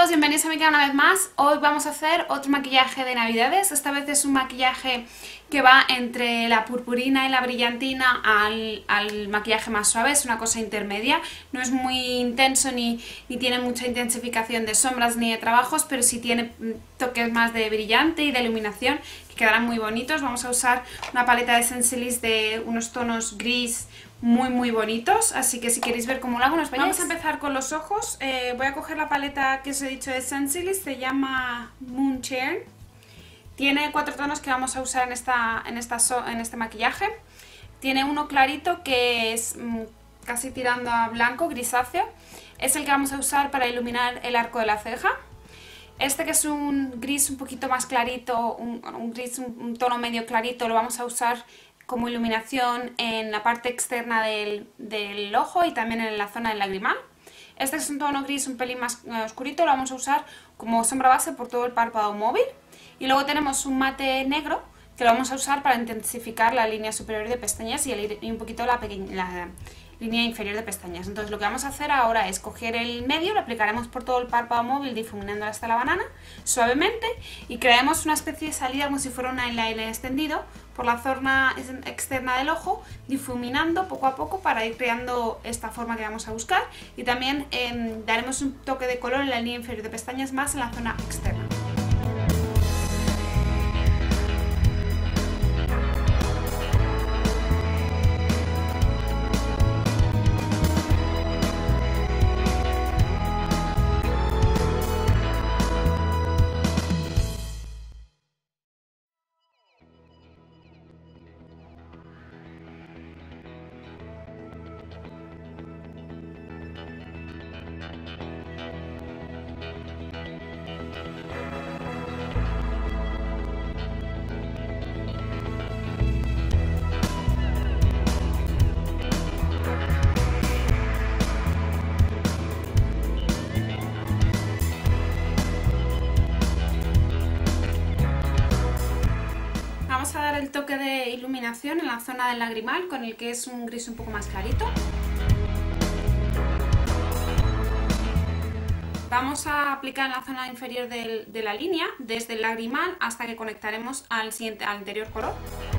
bienvenidos a mi canal una vez más. Hoy vamos a hacer otro maquillaje de navidades. Esta vez es un maquillaje que va entre la purpurina y la brillantina al maquillaje más suave. Es una cosa intermedia, no es muy intenso ni tiene mucha intensificación de sombras ni de trabajos, pero sí tiene toques más de brillante y de iluminación que quedarán muy bonitos. Vamos a usar una paleta de Sensilis de unos tonos gris muy bonitos, así que si queréis ver cómo lo hago, nos vayáis. Vamos a empezar con los ojos. Voy a coger la paleta que os he dicho de Sensilis, se llama Moonshine. Tiene 4 tonos que vamos a usar en este maquillaje. Tiene uno clarito que es casi tirando a blanco, grisáceo. Es el que vamos a usar para iluminar el arco de la ceja. Este que es un gris un poquito más clarito, un tono medio clarito, lo vamos a usar como iluminación en la parte externa del ojo y también en la zona del lagrimal. Este es un tono gris un pelín más oscurito, lo vamos a usar como sombra base por todo el párpado móvil. Y luego tenemos un mate negro que lo vamos a usar para intensificar la línea superior de pestañas y un poquito la línea inferior de pestañas. Entonces lo que vamos a hacer ahora es coger el medio, lo aplicaremos por todo el párpado móvil difuminando hasta la banana suavemente y crearemos una especie de salida como si fuera un eyeliner extendido por la zona externa del ojo, difuminando poco a poco para ir creando esta forma que vamos a buscar, y también daremos un toque de color en la línea inferior de pestañas más en la zona externa. Vamos a dar el toque de iluminación en la zona del lagrimal con el que es un gris un poco más clarito. Vamos a aplicar en la zona inferior de la línea, desde el lagrimal hasta que conectaremos al anterior color.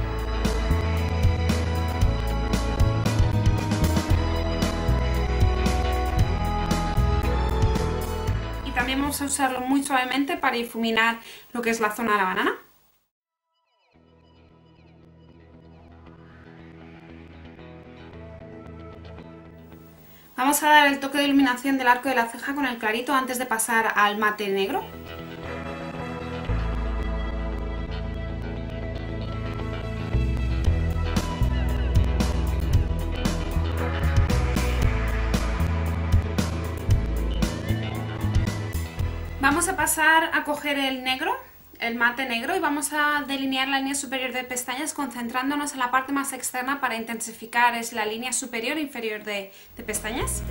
Y también vamos a usarlo muy suavemente para difuminar lo que es la zona de la banana. Vamos a dar el toque de iluminación del arco de la ceja con el clarito antes de pasar al mate negro. Vamos a pasar a coger el negro, el mate negro, y vamos a delinear la línea superior de pestañas concentrándonos en la parte más externa para intensificar la línea superior e inferior de pestañas.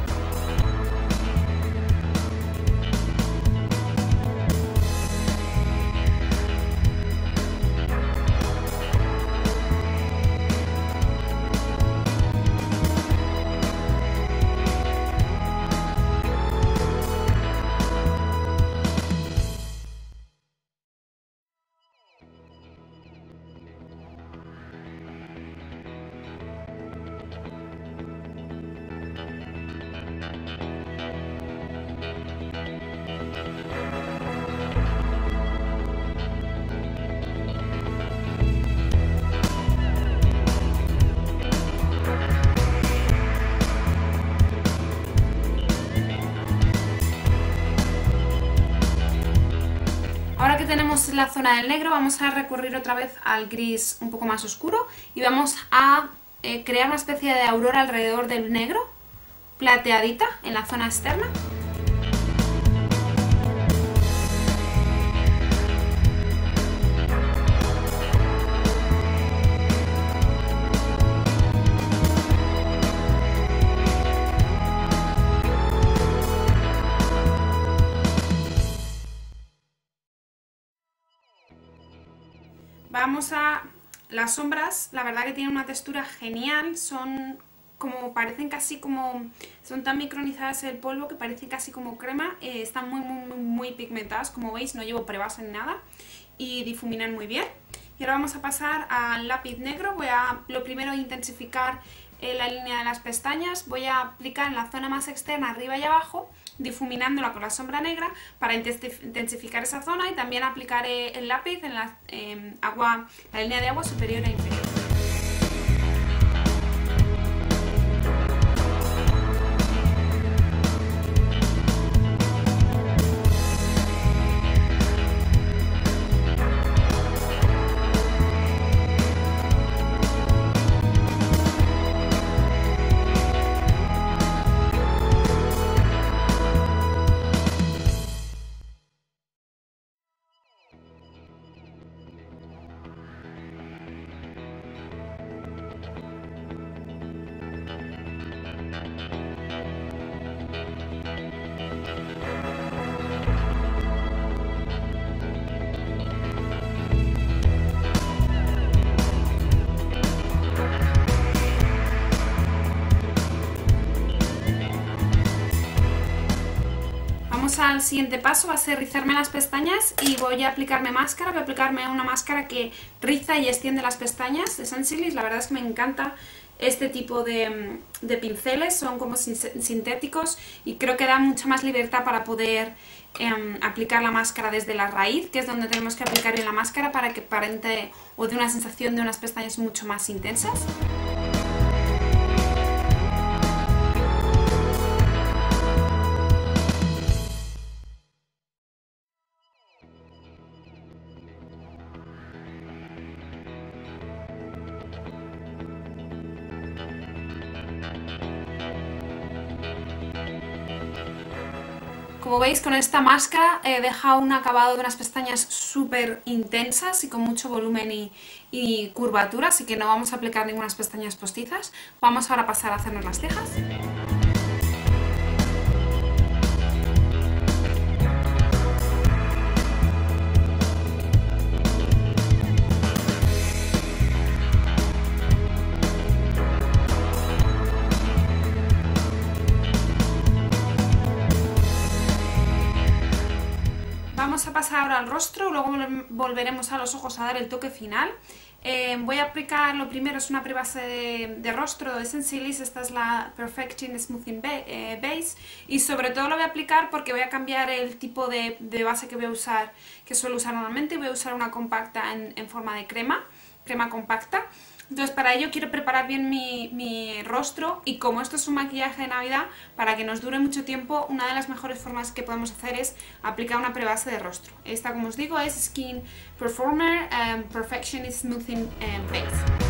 Ahora que tenemos la zona del negro, vamos a recurrir otra vez al gris un poco más oscuro y vamos a crear una especie de aurora alrededor del negro, plateadita en la zona externa. Vamos a... Las sombras, la verdad que tienen una textura genial, son como parecen casi como, son tan micronizadas el polvo que parecen casi como crema, están muy pigmentadas, como veis no llevo prebase ni nada y difuminan muy bien. Y ahora vamos a pasar al lápiz negro. Voy a lo primero intensificar la línea de las pestañas, voy a aplicar en la zona más externa, arriba y abajo, difuminándola con la sombra negra para intensificar esa zona, y también aplicaré el lápiz en la línea de agua superior e inferior. Al siguiente paso va a ser rizarme las pestañas y voy a aplicarme máscara. Voy a aplicarme una máscara que riza y extiende las pestañas de Sensilis. La verdad es que me encanta este tipo de pinceles, son como sintéticos y creo que da mucha más libertad para poder aplicar la máscara desde la raíz, que es donde tenemos que aplicar bien la máscara para que aparente o dé una sensación de unas pestañas mucho más intensas. Como veis, con esta máscara deja un acabado de unas pestañas súper intensas y con mucho volumen y curvatura, así que no vamos a aplicar ninguna pestañas postizas. Vamos ahora a pasar a hacernos las cejas. Vamos a pasar ahora al rostro, luego volveremos a los ojos a dar el toque final. Voy a aplicar, lo primero es una prebase de rostro de Sensilis, esta es la Perfecting Smoothing Base, y sobre todo lo voy a aplicar porque voy a cambiar el tipo de base que voy a usar, que suelo usar normalmente. Voy a usar una compacta en forma de crema compacta. Entonces para ello quiero preparar bien mi rostro, y como esto es un maquillaje de Navidad, para que nos dure mucho tiempo, una de las mejores formas que podemos hacer es aplicar una prebase de rostro. Esta, como os digo, es Skin Performer Perfection Smoothing Base.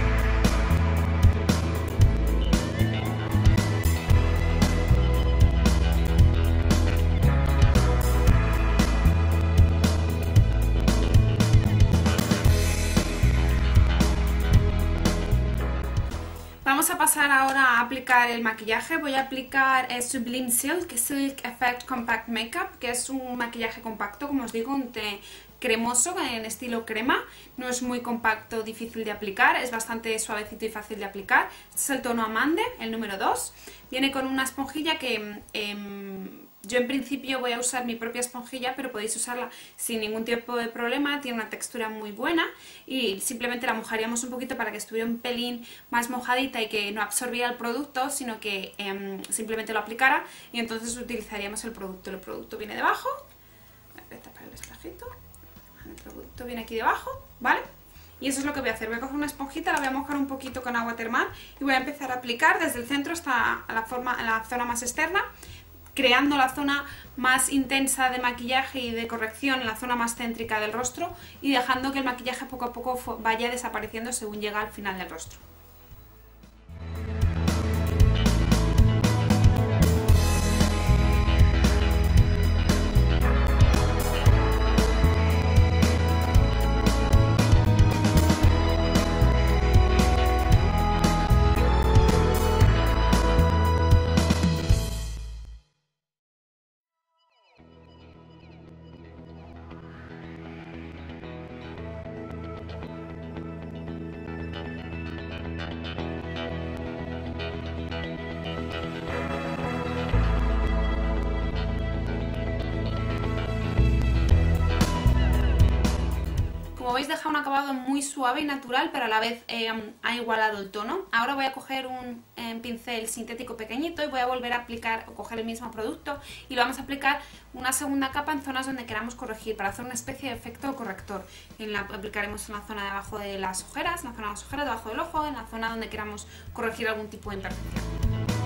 Vamos a pasar ahora a aplicar el maquillaje. Voy a aplicar Sublime Silk Effect Compact Makeup, que es un maquillaje compacto, como os digo, un té cremoso en estilo crema. No es muy compacto, difícil de aplicar, es bastante suavecito y fácil de aplicar. Este es el tono Amande, el número 2. Viene con una esponjilla que yo en principio voy a usar mi propia esponjilla, pero podéis usarla sin ningún tipo de problema. Tiene una textura muy buena y simplemente la mojaríamos un poquito para que estuviera un pelín más mojadita y que no absorbiera el producto, sino que simplemente lo aplicara, y entonces utilizaríamos el producto. El producto viene debajo. Voy a tapar el espejito. El producto viene aquí debajo, ¿vale? Y eso es lo que voy a hacer. Voy a coger una esponjita, la voy a mojar un poquito con agua termal y voy a empezar a aplicar desde el centro hasta la zona más externa, creando la zona más intensa de maquillaje y de corrección, la zona más céntrica del rostro, y dejando que el maquillaje poco a poco vaya desapareciendo según llega al final del rostro. veis deja un acabado muy suave y natural, pero a la vez ha igualado el tono. Ahora voy a coger un pincel sintético pequeñito y voy a volver a aplicar o coger el mismo producto y lo vamos a aplicar una segunda capa en zonas donde queramos corregir para hacer una especie de efecto corrector. Aplicaremos en la zona de abajo de las ojeras, en la zona de las ojeras, debajo del ojo, en la zona donde queramos corregir algún tipo de imperfección.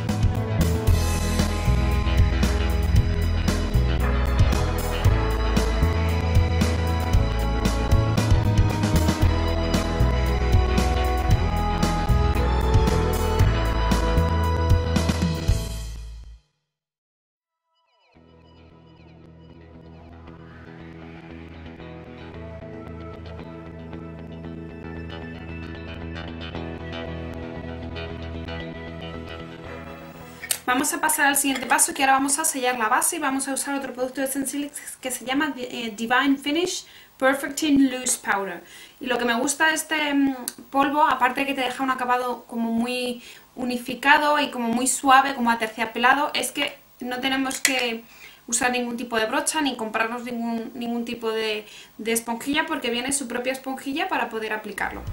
Vamos a pasar al siguiente paso, que ahora vamos a sellar la base y vamos a usar otro producto de Sensilis que se llama Divine Finish Perfecting Loose Powder. Y lo que me gusta de este polvo, aparte de que te deja un acabado como muy unificado y como muy suave, como aterciopelado, es que no tenemos que usar ningún tipo de brocha ni comprarnos ningún tipo de esponjilla, porque viene su propia esponjilla para poder aplicarlo.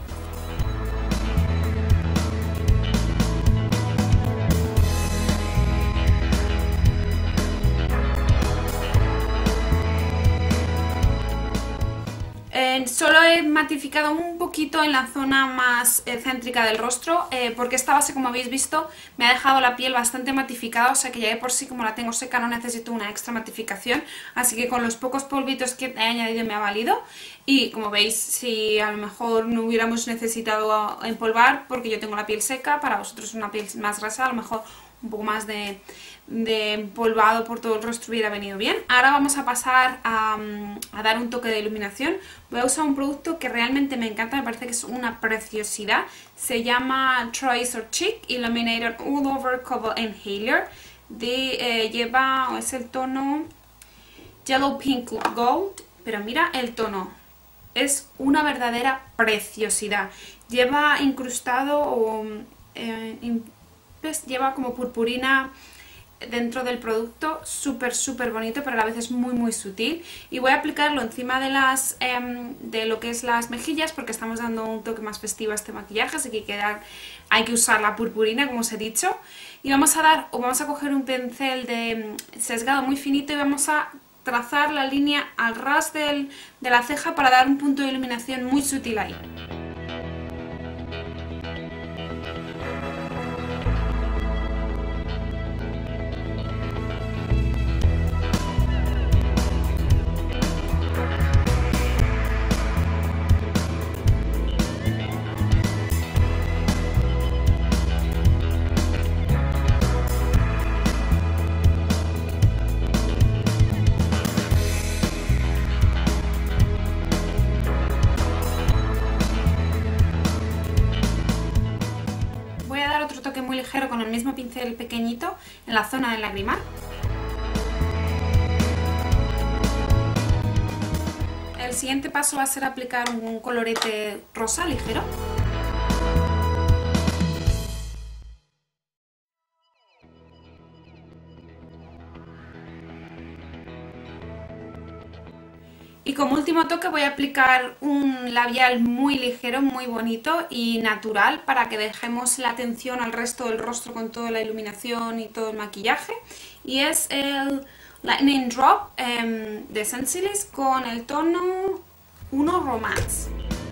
Solo he matificado un poquito en la zona más céntrica del rostro, porque esta base, como habéis visto, me ha dejado la piel bastante matificada, o sea que ya de por sí, como la tengo seca, no necesito una extra matificación, así que con los pocos polvitos que he añadido me ha valido. Y como veis, si a lo mejor no hubiéramos necesitado empolvar, porque yo tengo la piel seca, para vosotros una piel más grasa, a lo mejor un poco más de empolvado por todo el rostro hubiera venido bien. Ahora vamos a pasar a dar un toque de iluminación. Voy a usar un producto que realmente me encanta, me parece que es una preciosidad. Se llama Tracer Cheek Illuminator All Over Cobalt Inhaler. Es el tono Yellow Pink Gold, pero mira el tono. Es una verdadera preciosidad. Lleva incrustado lleva como purpurina dentro del producto, súper bonito, pero a la vez es muy sutil. Y voy a aplicarlo encima de lo que es las mejillas, porque estamos dando un toque más festivo a este maquillaje, así que hay que usar la purpurina, como os he dicho. Y vamos a coger un pincel de sesgado muy finito y vamos a trazar la línea al ras de la ceja para dar un punto de iluminación muy sutil ahí. Muy ligero con el mismo pincel pequeñito en la zona del lagrimal. El siguiente paso va a ser aplicar un colorete rosa ligero. Y como último toque voy a aplicar un labial muy ligero, muy bonito y natural para que dejemos la atención al resto del rostro con toda la iluminación y todo el maquillaje. Y es el Lightning Drop de Sensilis con el tono 1 Romance.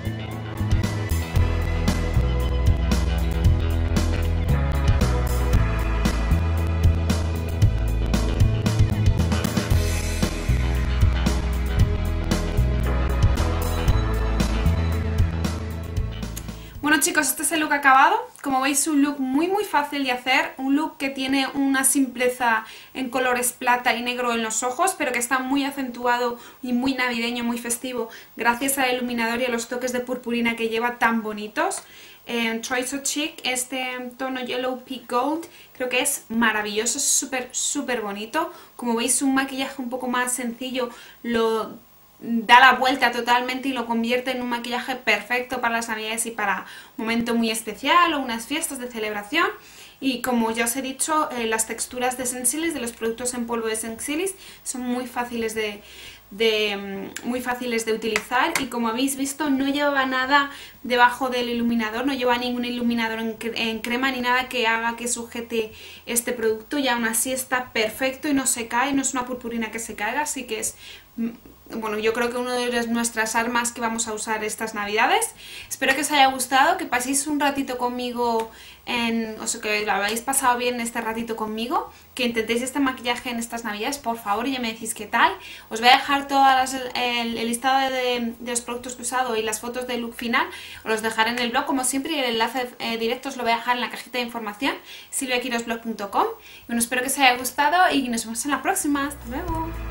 Bueno chicos, este es el look acabado. Como veis, un look muy fácil de hacer, un look que tiene una simpleza en colores plata y negro en los ojos, pero que está muy acentuado y muy navideño, muy festivo, gracias al iluminador y a los toques de purpurina que lleva tan bonitos. Tracer Cheek, este tono Yellow Pink Gold, creo que es maravilloso, es súper bonito. Como veis, un maquillaje un poco más sencillo lo da la vuelta totalmente y lo convierte en un maquillaje perfecto para las navidades y para un momento muy especial o unas fiestas de celebración. Y como ya os he dicho, las texturas de Sensilis, de los productos en polvo de Sensilis, son muy fáciles de muy fáciles de utilizar, y como habéis visto no lleva nada debajo del iluminador, no lleva ningún iluminador en crema ni nada que haga que sujete este producto, y aún así está perfecto y no se cae, no es una purpurina que se caiga, así que es... Bueno, yo creo que una de nuestras armas que vamos a usar estas navidades. Espero que os haya gustado, que paséis un ratito conmigo, o sea, que lo habéis pasado bien este ratito conmigo, que intentéis este maquillaje en estas navidades, por favor, y ya me decís qué tal. Os voy a dejar el listado de los productos que he usado y las fotos del look final, os los dejaré en el blog como siempre, y el enlace directo os lo voy a dejar en la cajita de información, silviaquirosblog.com. Y bueno, espero que os haya gustado y nos vemos en la próxima. ¡Hasta luego!